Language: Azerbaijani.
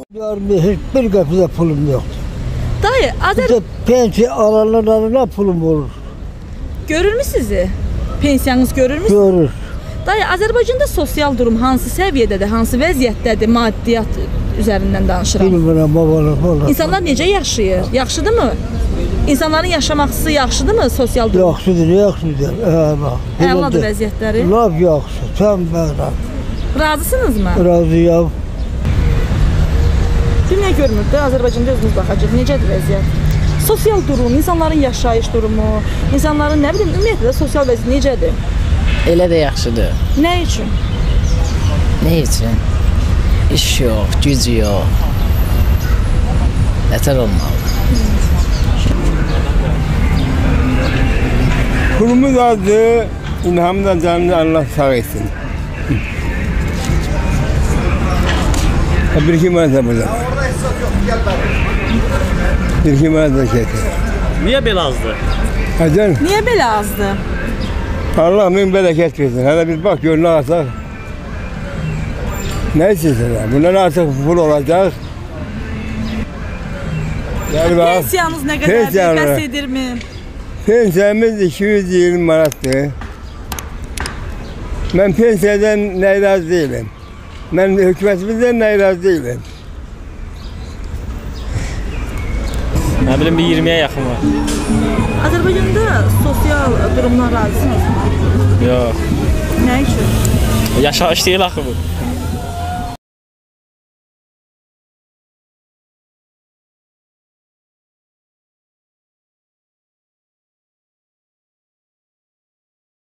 Hiçbir kapıda pulum yok. Dayı, İşte pensiye alanlarına pulum olur. görür mü sizi? Pensiyanız görür mü? Görür. Dayı, Azərbaycanda sosial durum hansı səviyyədədir, hansı vəziyyətdədir, maddiyyat üzərindən danışıram? Bilmirəm babalar. İnsanlar necə yaşayır? Yaxşıdır mı? İnsanların yaşaması yaxşıdırmı sosial durum? Yaxşıdır. Əladır vəziyyətləri. Laf yaxşı. Sən mənəm. Razısınızmı? Razıyam. Dünya görmürdü, Azərbaycanda özümüz baxacaq. Necədir vəziyyət? Sosial durum, insanların yaşayış durumu, insanların nə bilim ümumiyyətlə sosial vəziyyət necədir? Elə də yaxşıdır. Nə üçün? Nə üçün? İş yox, güc yox. Nətər olmalı? Kurumuz azdı, İlhamdan canını Allah sağ etsin. Bir iki manata burada. Bir iki manata kesin. Niye belə azdı? Hacın, Niyə belə azdır? Allah min bereket versin. Hele biz bak gönlü alsak. Ne istiyorsun ya? Bundan artık pul olacak. Yani bak, Pensiyanız nə qədərdir, Pensiyanı. bəs edirmi? pensiyamız 220 manattı. Ben pensiyadan ne razı değilim. Ben hükümetimizden ne razı değilim. Nə bilim bir 20'ye yaxın var. Azərbaycanda sosial durumdan razısınızmı? Yox. Nə üçün? Yaşayış deyil axı bu.